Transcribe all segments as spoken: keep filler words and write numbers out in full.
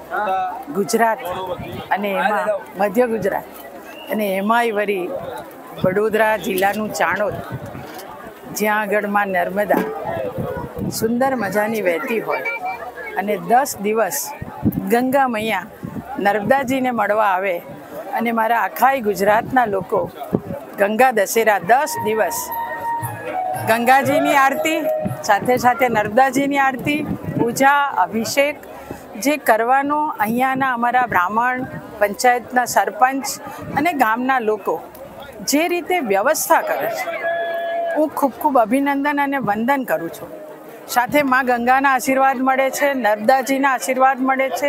ગુજરાત અને એમાં મધ્ય ગુજરાત અને એમાંય વળી વડોદરા જિલ્લાનું ચાણોદ, જ્યાં આગળમાં નર્મદા સુંદર મજાની વહેતી હોય અને દસ દિવસ ગંગા મૈયા નર્મદાજીને મળવા આવે અને મારા આખાય ગુજરાતના લોકો ગંગા દશેરા દસ દિવસ ગંગાજીની આરતી સાથે સાથે નર્મદાજીની આરતી, પૂજા, અભિષેક જે કરવાનો અહીંયાના અમારા બ્રાહ્મણ, પંચાયતના સરપંચ અને ગામના લોકો જે રીતે વ્યવસ્થા કરે છે, હું ખૂબ ખૂબ અભિનંદન અને વંદન કરું છું. સાથે માં ગંગાના આશીર્વાદ મળે છે, નર્મદાજીના આશીર્વાદ મળે છે.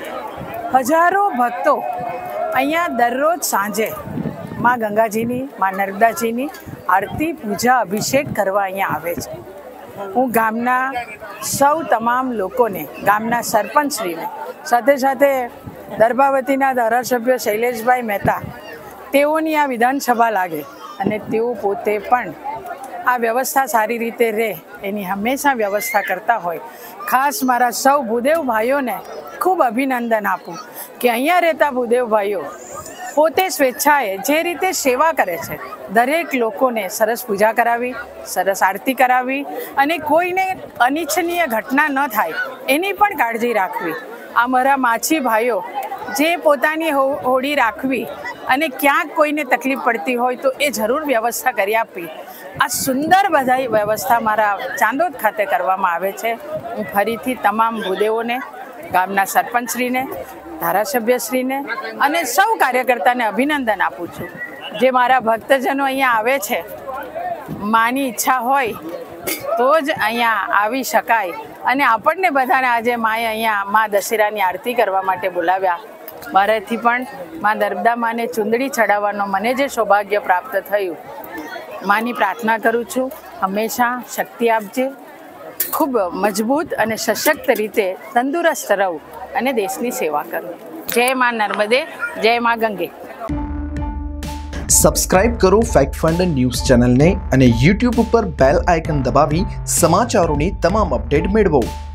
હજારો ભક્તો અહીંયા દરરોજ સાંજે માં ગંગાજીની, માં નર્મદાજીની આરતી, પૂજા, અભિષેક કરવા અહીંયા આવે છે. હું ગામના સૌ તમામ લોકોને, ગામના સરપંચશ્રીને, સાથે સાથે દર્ભાવતીના ધારાસભ્ય શૈલેષભાઈ મહેતા, તેઓની આ વિધાનસભા લાગે અને તેઓ પોતે પણ આ વ્યવસ્થા સારી રીતે રહે એની હંમેશા વ્યવસ્થા કરતા હોય. ખાસ મારા સૌ ભૂદેવ ભાઈઓને ખૂબ અભિનંદન આપું કે અહીંયા રહેતા ભૂદેવ ભાઈઓ પોતે સ્વેચ્છાએ જે રીતે સેવા કરે છે, દરેક લોકોને સરસ પૂજા કરાવી, સરસ આરતી કરાવી અને કોઈને અનિચ્છનીય ઘટના ન થાય એની પણ કાળજી રાખવી. આ મારા માછી ભાઈઓ જે પોતાની હોડી રાખવી અને ક્યાંક કોઈને તકલીફ પડતી હોય તો એ જરૂર વ્યવસ્થા કરી આપવી. આ સુંદર બધા વ્યવસ્થા મારા ચાંદોદ ખાતે કરવામાં આવે છે. હું ફરીથી તમામ ભૂદેવોને, ગામના સરપંચશ્રીને, ધારાસભ્યશ્રીને અને સૌ કાર્યકર્તાને અભિનંદન આપું છું. જે મારા ભક્તજનો અહીંયા આવે છે, માની ઈચ્છા હોય તો જ અહીંયા આવી શકાય અને આપણને બધાને આજે માએ અહીંયા મા દશેરાની આરતી કરવા માટે બોલાવ્યા. મારાથી પણ મા નર્મદા માને ચૂંદડી ચડાવવાનો મને જે સૌભાગ્ય પ્રાપ્ત થયું, માની પ્રાર્થના કરું છું હંમેશા શક્તિ આપજે, ખૂબ મજબૂત અને સશક્ત રીતે તંદુરસ્ત રહું અને દેશની સેવા કરું. જય મા નર્મદે, જય મા ગંગે. સબસ્ક્રાઇબ કરો ફેક્ટ ફંડ ન્યૂઝ ચેનલને અને યુટ્યુબ ઉપર બેલ આઇકન દબાવી સમાચારોની તમામ અપડેટ મેળવો.